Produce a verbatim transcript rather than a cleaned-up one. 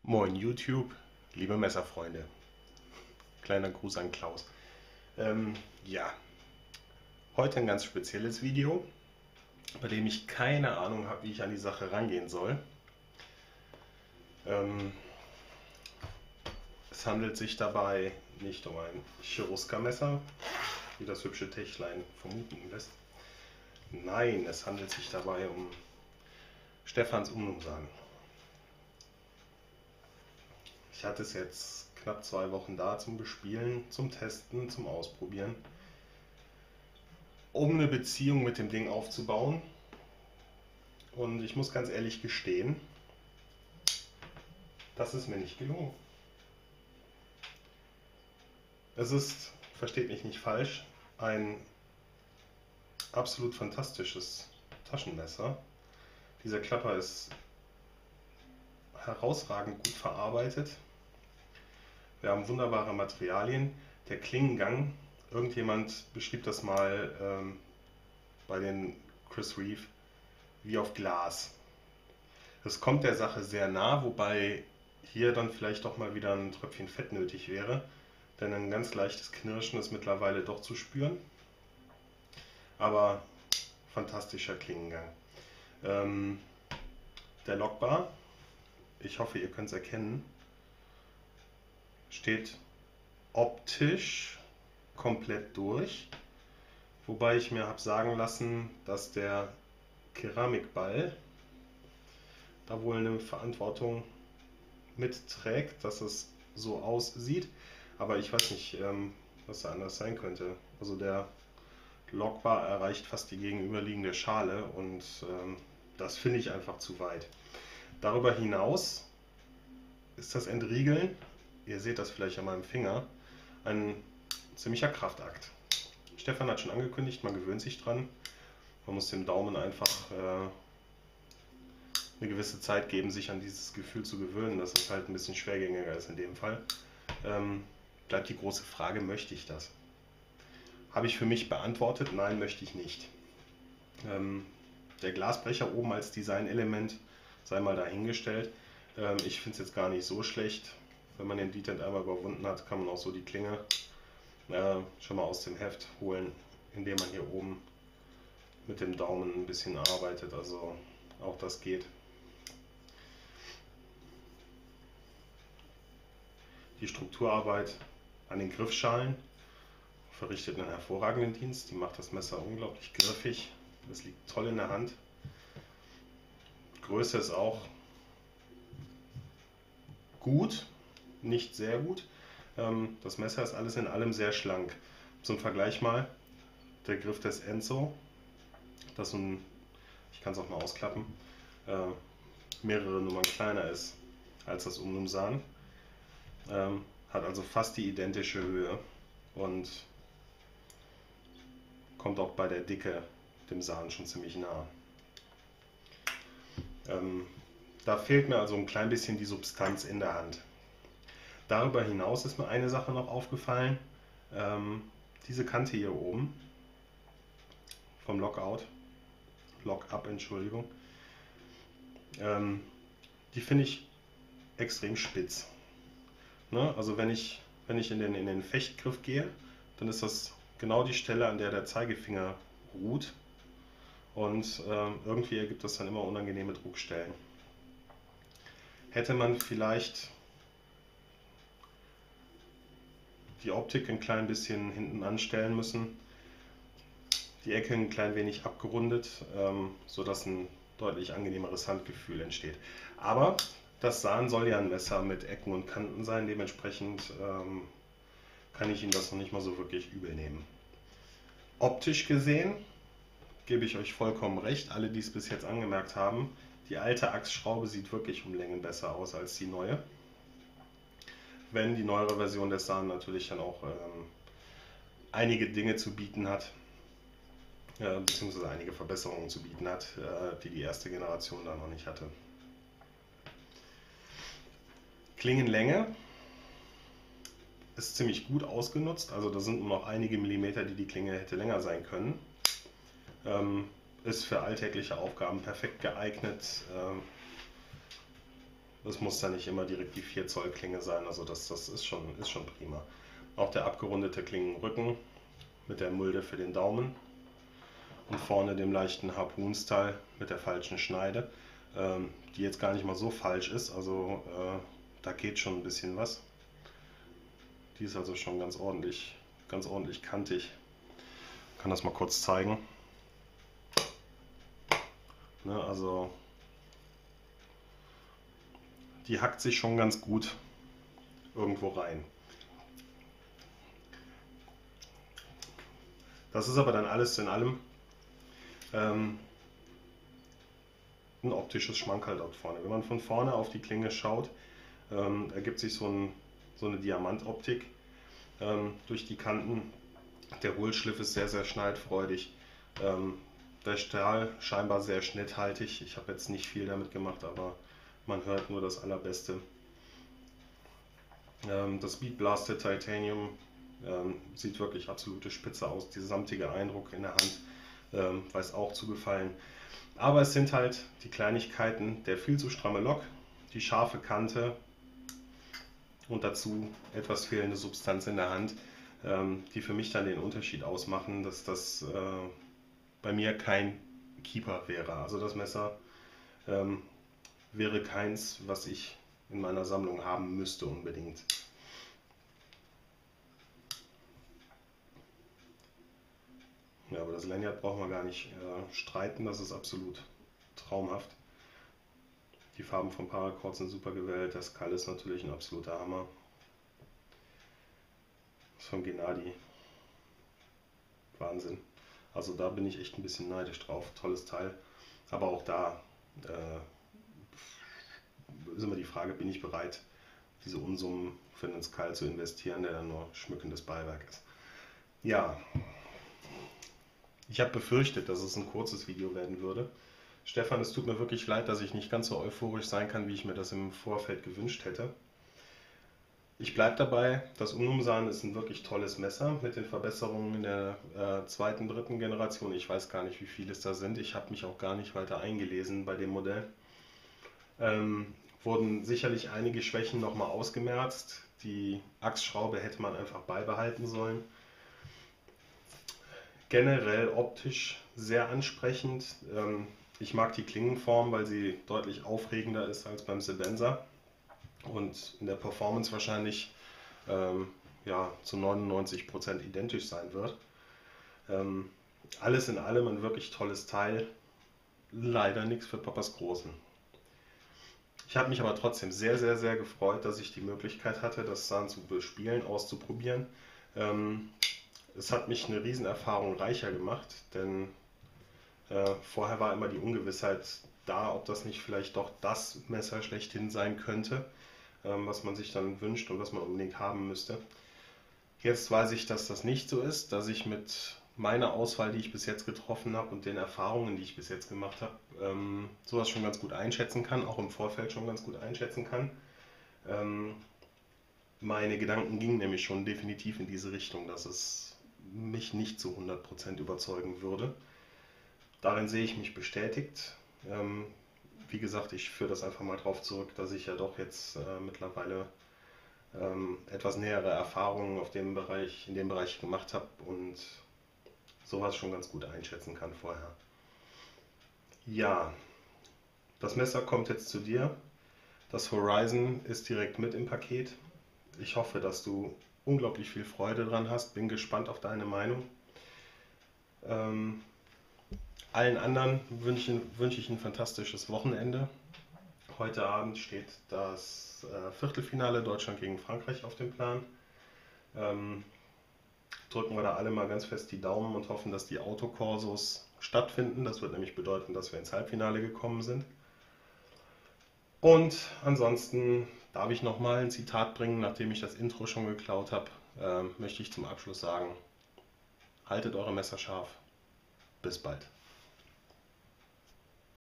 Moin YouTube, liebe Messerfreunde. Kleiner Gruß an Klaus. Ähm, ja, heute ein ganz spezielles Video, bei dem ich keine Ahnung habe, wie ich an die Sache rangehen soll. Ähm, es handelt sich dabei nicht um ein Cherusker-Messer, wie das hübsche Techlein vermuten lässt. Nein, es handelt sich dabei um Stefans Umnumsan. Ich hatte es jetzt knapp zwei Wochen da zum Bespielen, zum Testen, zum Ausprobieren, um eine Beziehung mit dem Ding aufzubauen. Und ich muss ganz ehrlich gestehen, das ist mir nicht gelungen. Es ist, versteht mich nicht falsch, ein absolut fantastisches Taschenmesser. Dieser Klapper ist herausragend gut verarbeitet. Wir haben wunderbare Materialien. Der Klingengang, irgendjemand beschrieb das mal ähm, bei den Chris Reeve wie auf Glas. Es kommt der Sache sehr nah, wobei hier dann vielleicht doch mal wieder ein Tröpfchen Fett nötig wäre, denn ein ganz leichtes Knirschen ist mittlerweile doch zu spüren. Aber fantastischer Klingengang. Ähm, der Lockbar, ich hoffe ihr könnt es erkennen, steht optisch komplett durch, wobei ich mir habe sagen lassen, dass der Keramikball da wohl eine Verantwortung mitträgt, dass es so aussieht, aber ich weiß nicht, ähm, was da anders sein könnte. Also der Lockbar erreicht fast die gegenüberliegende Schale und ähm, das finde ich einfach zu weit. Darüber hinaus ist das Entriegeln, ihr seht das vielleicht an meinem Finger, ein ziemlicher Kraftakt. Stefan hat schon angekündigt, man gewöhnt sich dran. Man muss dem Daumen einfach äh, eine gewisse Zeit geben, sich an dieses Gefühl zu gewöhnen, dass es halt ein bisschen schwergängiger ist in dem Fall. Ähm, bleibt die große Frage, möchte ich das? Habe ich für mich beantwortet, nein, möchte ich nicht. Ähm, der Glasbrecher oben als Designelement sei mal dahingestellt. Ähm, ich finde es jetzt gar nicht so schlecht. Wenn man den Detent einmal überwunden hat, kann man auch so die Klinge äh, schon mal aus dem Heft holen, indem man hier oben mit dem Daumen ein bisschen arbeitet. Also auch das geht. Die Strukturarbeit an den Griffschalen verrichtet einen hervorragenden Dienst. Die macht das Messer unglaublich griffig. Es liegt toll in der Hand. Größe ist auch gut, nicht sehr gut. Das Messer ist alles in allem sehr schlank. Zum Vergleich mal der Griff des Enzo, das ein, ich kann es auch mal ausklappen, mehrere Nummern kleiner ist als das Umnumsan. Ähm, hat also fast die identische Höhe und kommt auch bei der Dicke dem San schon ziemlich nah. Ähm, da fehlt mir also ein klein bisschen die Substanz in der Hand. Darüber hinaus ist mir eine Sache noch aufgefallen, ähm, diese Kante hier oben vom Lockout, Lockup, Entschuldigung, ähm, die finde ich extrem spitz. Ne? Also wenn ich, wenn ich in den, in den Fechtgriff gehe, dann ist das genau die Stelle, an der der Zeigefinger ruht und äh, irgendwie ergibt das dann immer unangenehme Druckstellen. Hätte man vielleicht die Optik ein klein bisschen hinten anstellen müssen, die Ecke ein klein wenig abgerundet, ähm, sodass ein deutlich angenehmeres Handgefühl entsteht. Aber das San soll ja ein Messer mit Ecken und Kanten sein, dementsprechend ähm, kann ich Ihnen das noch nicht mal so wirklich übel nehmen. Optisch gesehen gebe ich euch vollkommen recht, alle die es bis jetzt angemerkt haben, die alte Achsschraube sieht wirklich um Längen besser aus als die neue. Wenn die neuere Version des San natürlich dann auch ähm, einige Dinge zu bieten hat, äh, beziehungsweise einige Verbesserungen zu bieten hat, äh, die die erste Generation da noch nicht hatte. Klingenlänge ist ziemlich gut ausgenutzt, also da sind nur noch einige Millimeter, die die Klinge hätte länger sein können. Ähm, ist für alltägliche Aufgaben perfekt geeignet. Ähm, Es muss dann nicht immer direkt die vier Zoll Klinge sein, also das, das ist schon, ist schon prima. Auch der abgerundete Klingenrücken mit der Mulde für den Daumen und vorne dem leichten Harpoon-Style mit der falschen Schneide, ähm, die jetzt gar nicht mal so falsch ist, also äh, da geht schon ein bisschen was. Die ist also schon ganz ordentlich, ganz ordentlich kantig. Ich kann das mal kurz zeigen. Ne, also die hackt sich schon ganz gut irgendwo rein. Das ist aber dann alles in allem ähm, ein optisches Schmankerl dort vorne. Wenn man von vorne auf die Klinge schaut, ähm, ergibt sich so, ein, so eine Diamantoptik ähm, durch die Kanten. Der Hohlschliff ist sehr, sehr schneidfreudig. Ähm, der Stahl scheinbar sehr schnitthaltig. Ich habe jetzt nicht viel damit gemacht, aber man hört nur das Allerbeste. Ähm, das Bead Blasted Titanium ähm, sieht wirklich absolute Spitze aus. Dieser samtige Eindruck in der Hand ähm, weiß auch zu gefallen. Aber es sind halt die Kleinigkeiten, der viel zu stramme Lock, die scharfe Kante und dazu etwas fehlende Substanz in der Hand, ähm, die für mich dann den Unterschied ausmachen, dass das äh, bei mir kein Keeper wäre. Also das Messer ähm, wäre keins, was ich in meiner Sammlung haben müsste unbedingt. Ja, aber das Lanyard brauchen wir gar nicht äh, streiten, das ist absolut traumhaft. Die Farben vom Paracord sind super gewählt, das Skull ist natürlich ein absoluter Hammer. Das ist von Gennady. Wahnsinn. Also da bin ich echt ein bisschen neidisch drauf, tolles Teil. Aber auch da äh, ist immer die Frage, bin ich bereit, diese Unsummen für einen Skull zu investieren, der dann nur schmückendes Beiwerk ist. Ja, ich habe befürchtet, dass es ein kurzes Video werden würde. Stefan, es tut mir wirklich leid, dass ich nicht ganz so euphorisch sein kann, wie ich mir das im Vorfeld gewünscht hätte. Ich bleibe dabei, das Unumsan ist ein wirklich tolles Messer mit den Verbesserungen in der äh, zweiten, dritten Generation. Ich weiß gar nicht, wie viele es da sind. Ich habe mich auch gar nicht weiter eingelesen bei dem Modell. Ähm, wurden sicherlich einige Schwächen nochmal ausgemerzt. Die Achsschraube hätte man einfach beibehalten sollen. Generell optisch sehr ansprechend. Ähm, ich mag die Klingenform, weil sie deutlich aufregender ist als beim Sebenza und in der Performance wahrscheinlich ähm, ja, zu neunundneunzig Prozent identisch sein wird. Ähm, alles in allem ein wirklich tolles Teil. Leider nichts für Papas Großen. Ich habe mich aber trotzdem sehr, sehr, sehr gefreut, dass ich die Möglichkeit hatte, das Zahn zu bespielen, auszuprobieren. Ähm, es hat mich eine Riesenerfahrung reicher gemacht, denn äh, vorher war immer die Ungewissheit da, ob das nicht vielleicht doch das Messer schlechthin sein könnte, ähm, was man sich dann wünscht und was man unbedingt haben müsste. Jetzt weiß ich, dass das nicht so ist, dass ich mit meiner Auswahl, die ich bis jetzt getroffen habe und den Erfahrungen, die ich bis jetzt gemacht habe, ähm, sowas schon ganz gut einschätzen kann, auch im Vorfeld schon ganz gut einschätzen kann. Ähm, meine Gedanken gingen nämlich schon definitiv in diese Richtung, dass es mich nicht zu hundert Prozent überzeugen würde. Darin sehe ich mich bestätigt. Ähm, wie gesagt, ich führe das einfach mal drauf zurück, dass ich ja doch jetzt äh, mittlerweile ähm, etwas nähere Erfahrungen auf dem Bereich, in dem Bereich gemacht habe und sowas schon ganz gut einschätzen kann vorher. Ja, das Messer kommt jetzt zu dir. Das Horizon ist direkt mit im Paket. Ich hoffe, dass du unglaublich viel Freude dran hast. Bin gespannt auf deine Meinung. Ähm, allen anderen wünsche, wünsche ich ein fantastisches Wochenende. Heute Abend steht das äh, Viertelfinale Deutschland gegen Frankreich auf dem Plan. Ähm, drücken wir da alle mal ganz fest die Daumen und hoffen, dass die Autokorsos stattfinden. Das wird nämlich bedeuten, dass wir ins Halbfinale gekommen sind. Und ansonsten darf ich nochmal ein Zitat bringen, nachdem ich das Intro schon geklaut habe, äh, möchte ich zum Abschluss sagen, haltet eure Messer scharf. Bis bald.